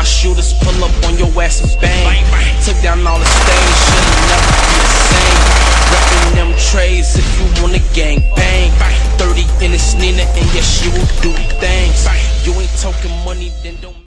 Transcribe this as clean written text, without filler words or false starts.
shooters pull up on your ass and bang. Took down all the stains, should've never be the same. Reppin' them trays if you wanna gang bang. 30 in this Nina and yes, you will do things. You ain't talking money, then don't